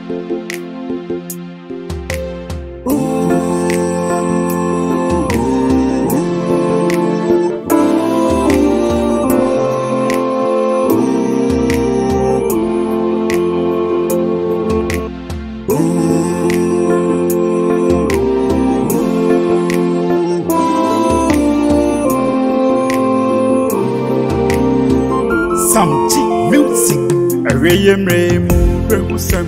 Music, a rayum ramu, Remusam,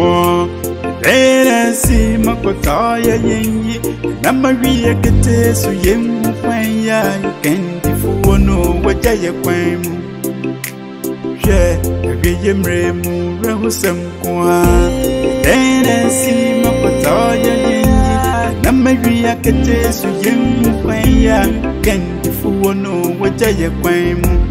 then see Makotaya Yengi, Namaria Cates, Yem, Fire, you can before no what I acquaim. Share a rayum ramu, Remusam, then see Makotaya Yengi, Namaria Cates, Yem, Fire, you can before no what I acquaim.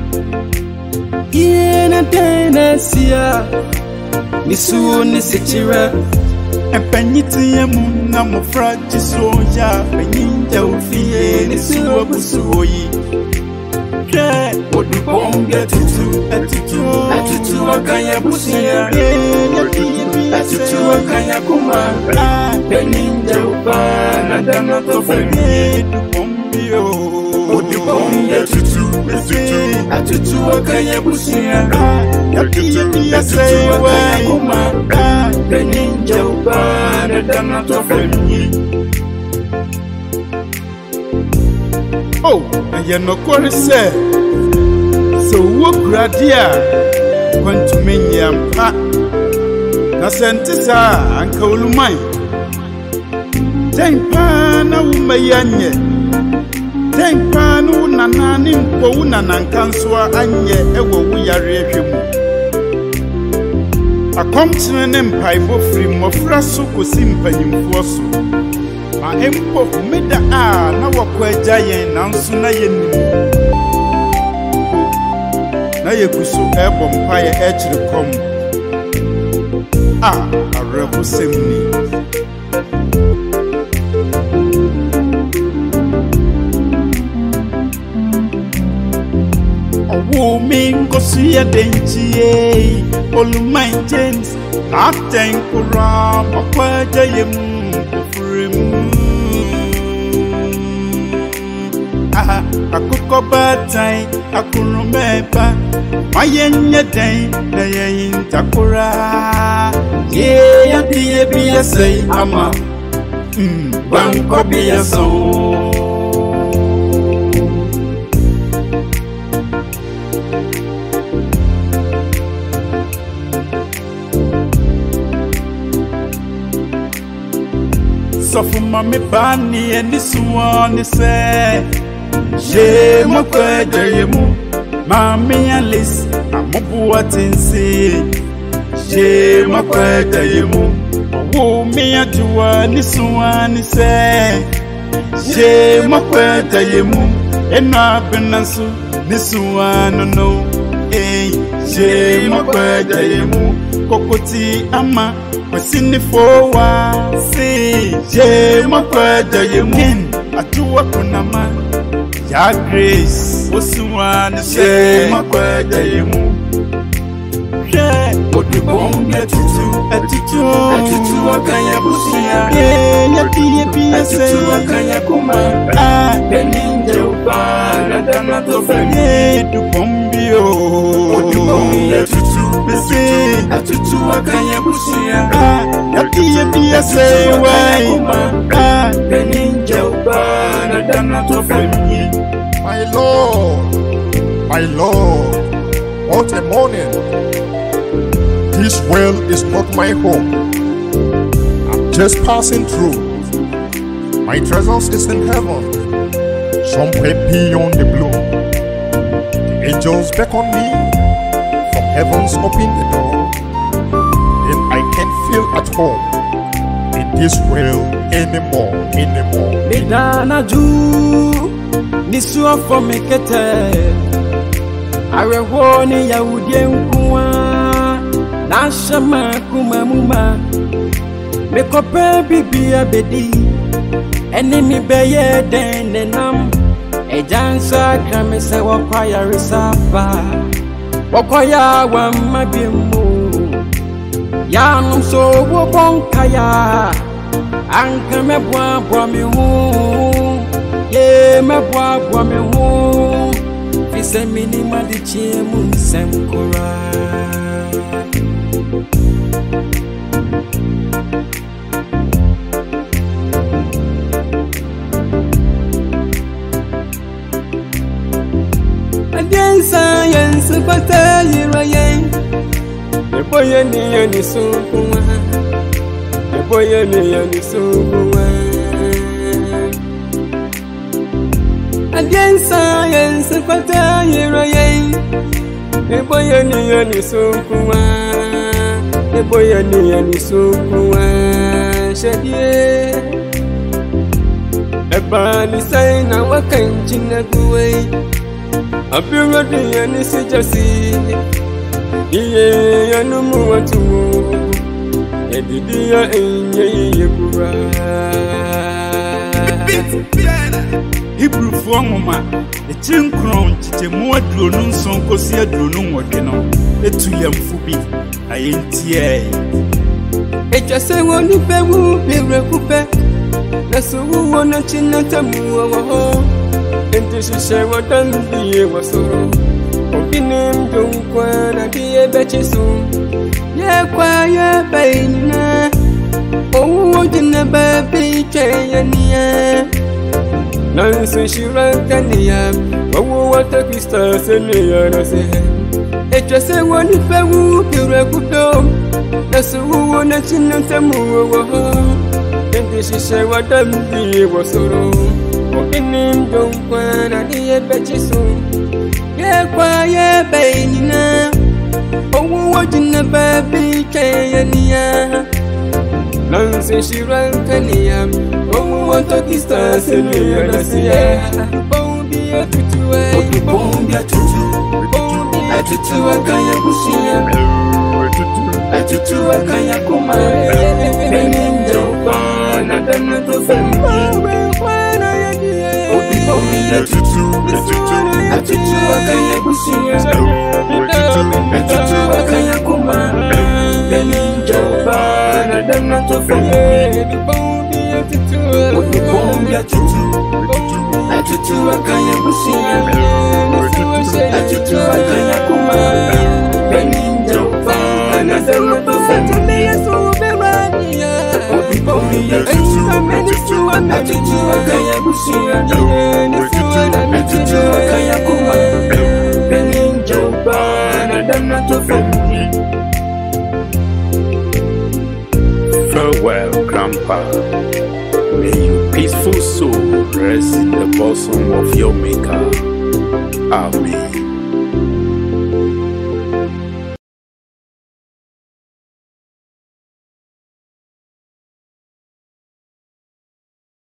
Yena Tennessee, Nisu Nisitira, and Penity Muna Frati Soya, Peninja Ufie, Nisu Busui. What you won't get to attitude, Akaya Busia, attitude, Akaya Kuma, Peninja Upa, Nadana Tofani, Pompio. What you won't get to Akaya Busia, Attitude, Akaya Kuma, Peninja Upa, Nadana Tofani. Oh, and you're not going to say so. What gradia went to me, Yampa Nasentisa and Kolumai. Thank Pana Umayanye. Thank Panu Nananim Pona Nankanswa Anye, Ewo, we are reaching. A continent empire free Mofrasu Cosimpa Fosso. My empo made the now a giant and sooner yen. Now you could so airborne fire edge to come. A rebel semi. A woman go see a dainty, all my James, not thank for Ram, a quiet Akuko batai, akurumeba, mayenye day, nayin takura. Yeah, be a say, ama, one copy a song. So for Mammy Bunny and this one is say. Je m'appelle Jayemu, Mammy Alice, I'm a boatin. Je m'appelle Jayemu, oh, me a Juan is one say. Je m'appelle Jayemu, and I've been answered this one, no, eh. Je m'appelle Jayemu, Kokoti Ama, was in the forward, say. Je m'appelle Jayemu, a Juakunama. Ya grace, Osuan, say, my quiet, you move. Yeah, what you won't get to attitude, Akaya Busia, yeah, attitude, Akaya Kuma, Peninja Upa, Nadana Tofani, to Pombio, what you won't get to say, attitude, Akaya Busia, yeah, say, why, Peninja Upa, Nadana Tofani. My Lord, what a morning. This well is not my home. I'm just passing through. My treasures is in heaven, somewhere beyond the blue. The angels beckon me, from heavens open the door. Then I can feel at home in this well anymore. Midana Ju. Nisua for me kete Arewoni ya udienkuwa Nashama kumamuma Mekope bibia bedi Enemi beye dene nam Ejansa kramese wakwaya risapa Wakwaya wa mabimu Yanum so wobonkaya anka meboa me ho ye meboa me ho fise minima de chiemu nsem kora Science, but I am. The boy and so the boy and so again science, but I am. The boy and so the boy and so a body sign our can't away. I feel like the end is just yeah, I know more to and the dear ain't Hebrew forma, the chin crown, the more drone song, Cosia drone, what you know, the 2 young Fubi. I ain't here. It just say one if I will be recouped. That's who wanna chin at a move. And this is what I'm here was so. Opinion don't quite be a betchy soon. Yeah, quiet, baby. Oh, what in the baby train? Nancy, she ran Candia. Oh, what a crystals and the other say. It just say one if I would be recouped. That's who wanna chin at a move. And this is what I'm here was so. Opinion don't wanna be a betchy soon. Yeah, quiet, baby. Oh, what in the baby train? Nancy, she ran Kania. Oh, what a distance in the other sea. Bombi a tutu, bombi a tutu, bombi a tutu, a kaya bushia. A tutu, a kaya kuma. Beninja, and then the family. A tutu, a kaya bushia. A tutu, a kaya kuma. Beninja, and then the family. A tutu, a kaya bushia. A tutu, a kaya kuma. Beninja, and then the family. Farewell, Grandpa. May your peaceful soul rest in the bosom of your Maker. Amen.